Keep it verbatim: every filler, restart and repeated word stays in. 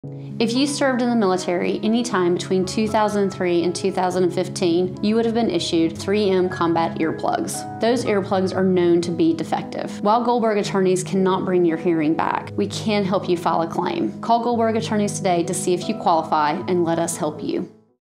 If you served in the military anytime between two thousand three and two thousand fifteen, you would have been issued three M Combat Earplugs. Those earplugs are known to be defective. While Goldberg Attorneys cannot bring your hearing back, we can help you file a claim. Call Goldberg Attorneys today to see if you qualify and let us help you.